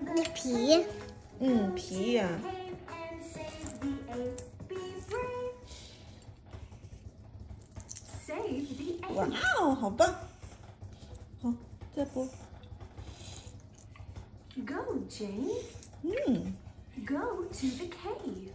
皮。 皮呀。哇哦，好棒！好，再播。 Go, Jane. Go to the cave.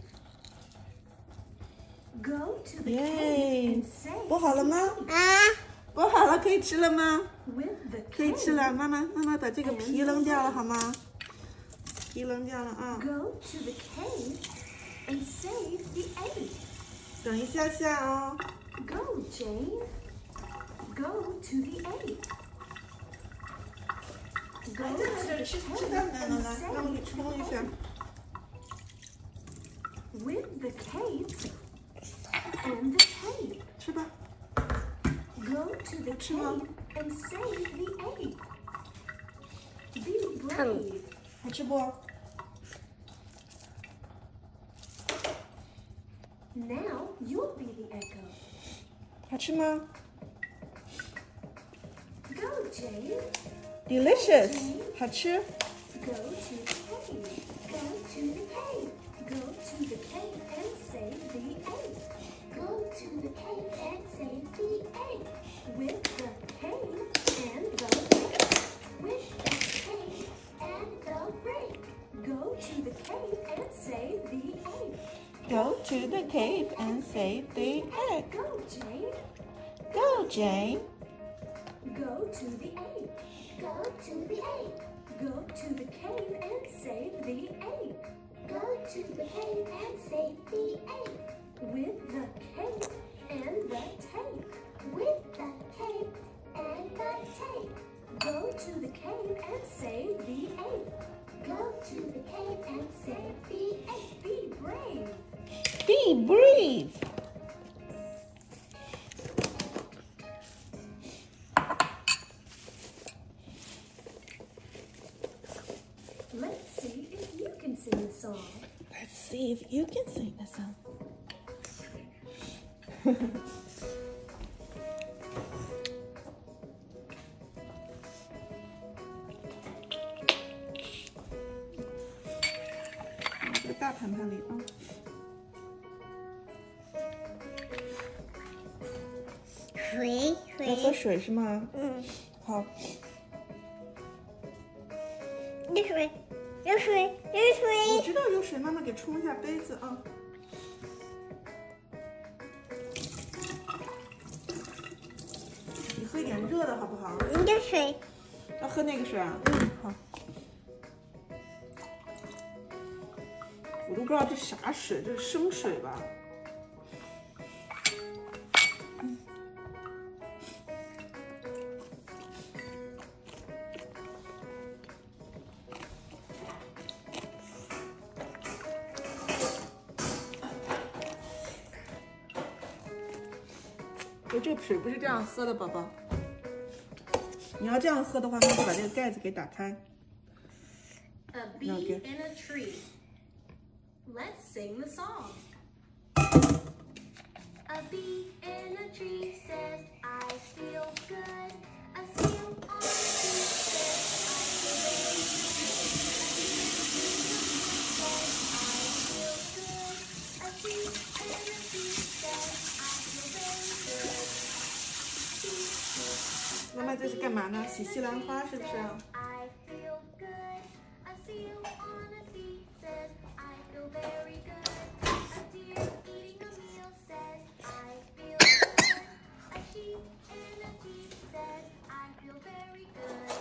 Go to the cave and say. 播好了吗？播好了，可以吃了吗？可以吃了，妈妈把这个皮扔掉了好吗？皮扔掉了啊。 Go to the cave and save the egg. 等一下下哦。 Go, Jane. Go to the egg. Go to the cave and save the egg. With the cape and the tape. 吃吧。 Go to the cave and save the egg. Be brave. 好吃不？ Now you'll be the echo. 好吃吗 Go, Jane. ？Delicious， 好吃。 Go to the cave. Go to the cave. Go to the cave and save the egg. Go to the cave and save the egg. With the cave and the rake. With the cave and the rake. Go to the cave and save the egg. Go to the cave and save the egg. Go, Jane. Go, Jane. Go to the egg. Go to the egg. Go to the cave and save the egg. Go to the cave and save the egg. With the cape and the tape. With the cape and the tape. Go to the cave and save the egg. Go to the cave and save the egg. Be brave. Be brave. Let's see if you can sing the song. Let's see if you can sing the song. 这个大盘盘里啊。 水要喝水是吗？好。 有水，有水，有水。 我知道有水，妈妈给冲一下杯子啊。你喝一点热的好不好？ 有水。 要喝那个水啊？好。我都不知道这啥水，这是生水吧？这个水不是这样喝的，宝宝。你要这样喝的话，那就把这个盖子给打开。 A bee in a tree. Let's sing the song. A bee in a tree says, I feel good. A seal on a tree says, I feel very good. A bee in a tree says, I feel very good. 妈妈这是干嘛呢？洗西兰花是不是啊？ I feel good. A seal on a seat says, I feel very good. A deer eating a meal says, I feel good. A sheep in a jeep says, I feel very good.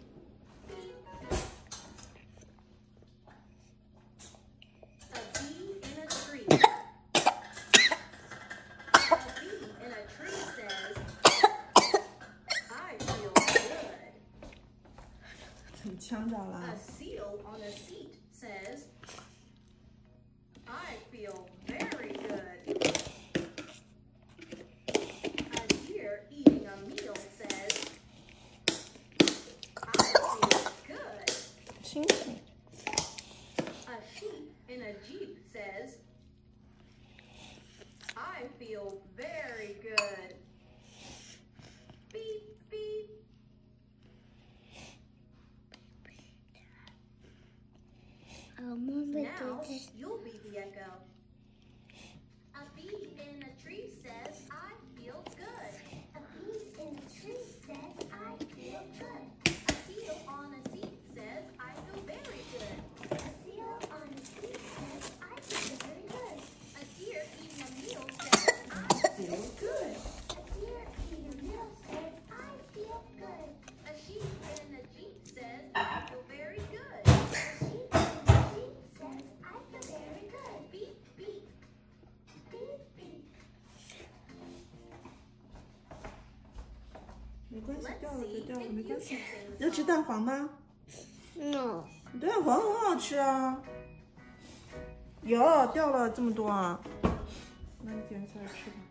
A bee in a tree. A bee in a tree says, I feel good. 你呛着了 A seal on a seat says, I feel very good. A deer eating a meal says, I feel good. 清楚。 A sheep in a jeep says, I feel very good. Beep, beep. Now you'll be the echo. A bee in a tree says, I feel good. A bee in a tree says, I feel good. A seal on a seat says, I feel very good. A seal on a seat says, I feel very good. A deer eating a meal says, I feel good. A deer eating a meal says, I feel good. A sheep in a jeep says, I feel very good. A sheep in a sheep says, I feel very good. Beep, beep. Beep, beep. 没关系， Let's 掉了就 see 掉了， if 没 you 关 can 系。 say the 要吃 song. 蛋黄吗？ No. 蛋黄很好吃啊。有掉了这么多啊？那你捡起来吃吧。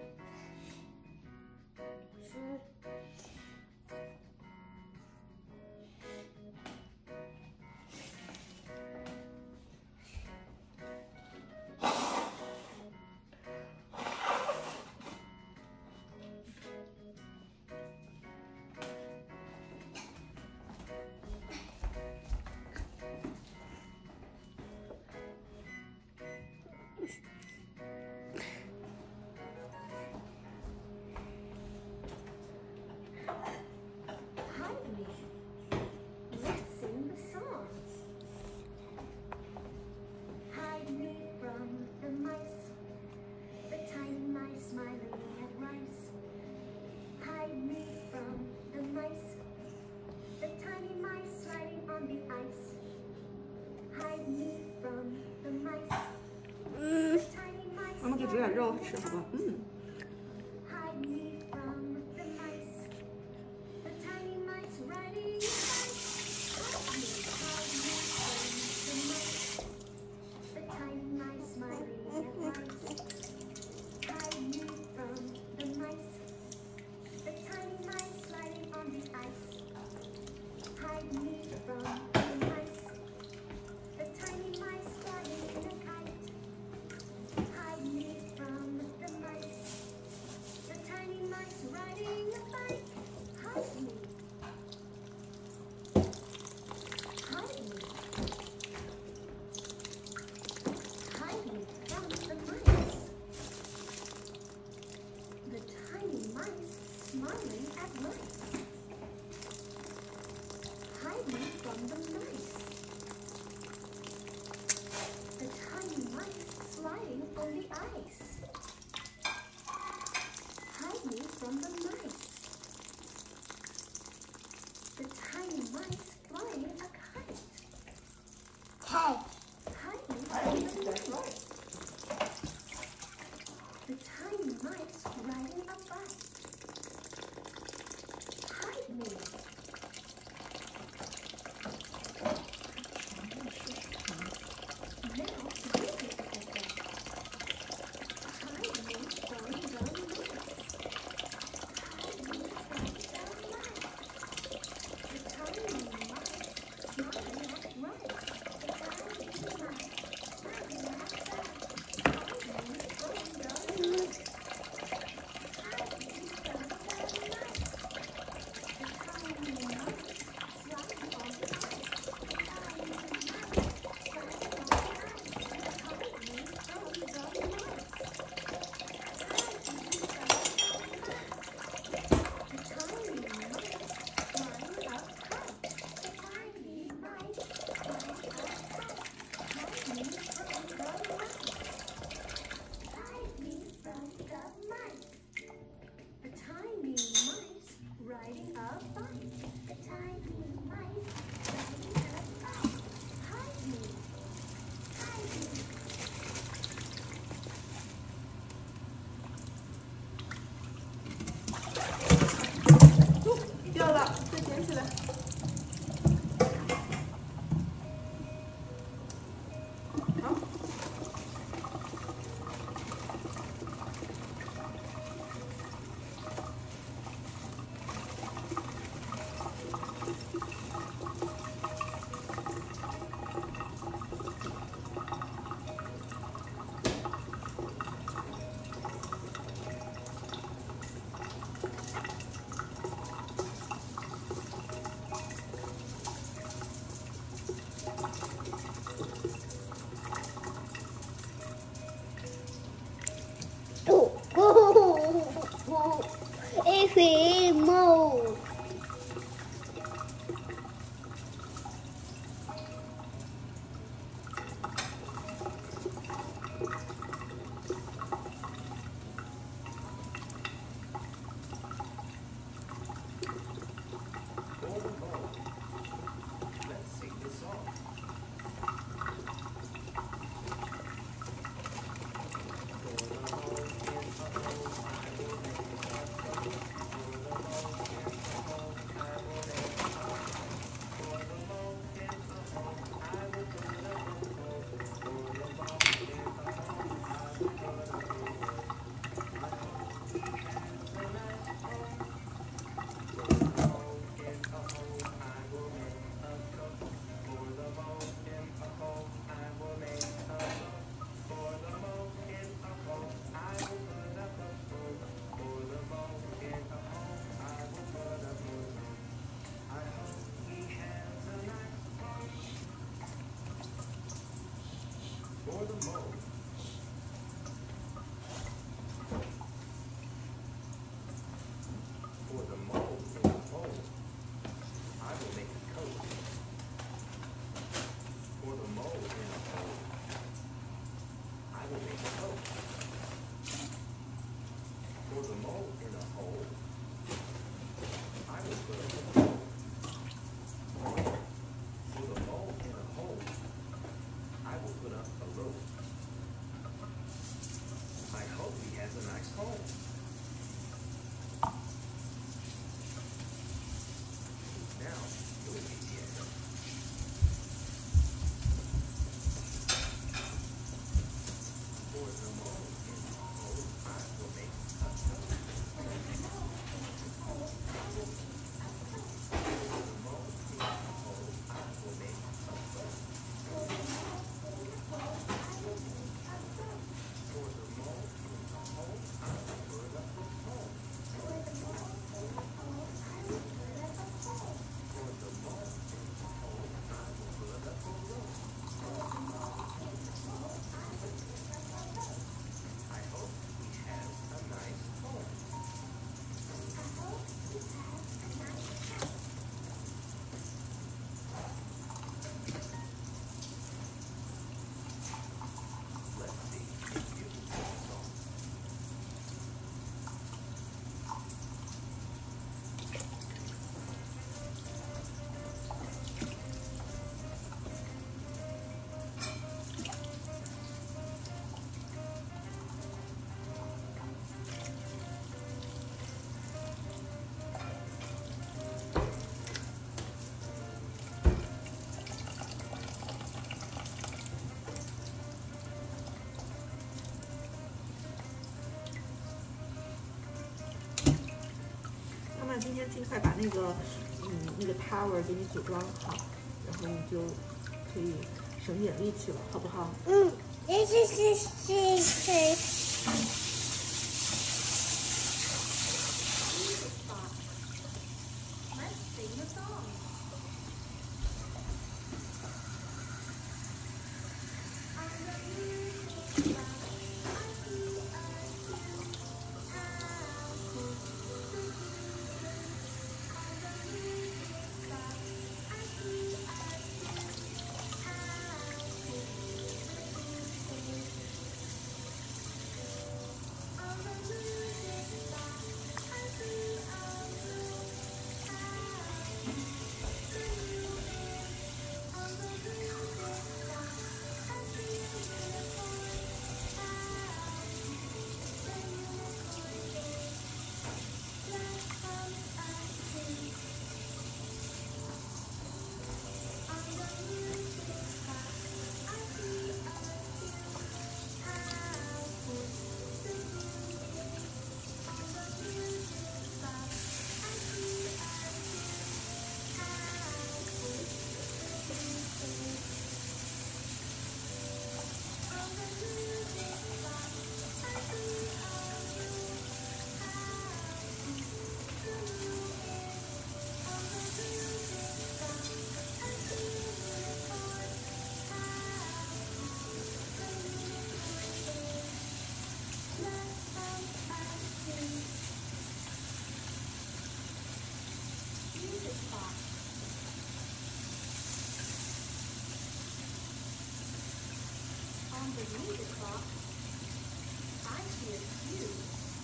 Hide me. Let's sing the song. Hide me from the mice, the tiny mice smiling at rice. Hide me from the mice, the tiny mice sliding on the ice. Hide me from the mice, the tiny mice. 妈妈给煮点肉吃，好不好？嗯。 Hide me from the mice, the tiny mice riding a bike. Hide me from the mice, the tiny mice smiling at rice. Hide me from the mice, the tiny mice sliding on the ice. Hide me from the mice, the tiny mice flying in a kite. Hide me from the mice, the tiny mice riding a bike. Hide me. Hide me. Hide me from the mice. The tiny mice smiling at mice. Hide me from the mice. The tiny mice sliding on the ice. Hide me from the mice. The tiny mice flying a kite. Hey. Hide me from the mice. The tiny mice riding a bike. Hide me. Now you get the best. Hide me from the mice. Hide me from the mice. The tiny mice smiling at rice. The tiny mice smiling at rice. Hide me from the mice. Hide me 尽快把那个tower 给你组装好，然后你就可以省点力气了，好不好？ Let's sing the song. On the music box, I see a cute house. On the music box, I see a cute house. On the music box, I see a blue house. On the music box, I see a unicorn house. The unicorn is flat from a tree. On the music box, I see a cute house. On the music box, I see a cute music box. On the music box, I see a cube.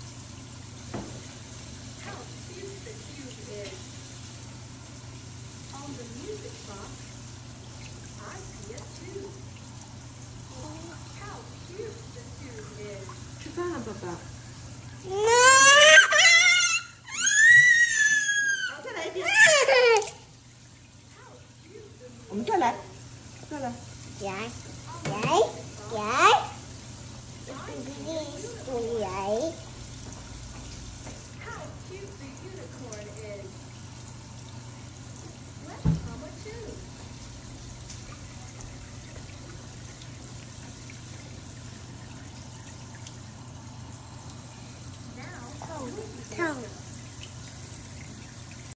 How cute the cube is. On the music box, I see a tube. How cute the tube is. 吃饭了，宝宝。好，再来一遍。我们再来，再来。 How cute the unicorn is. Let's hum a tune. Now,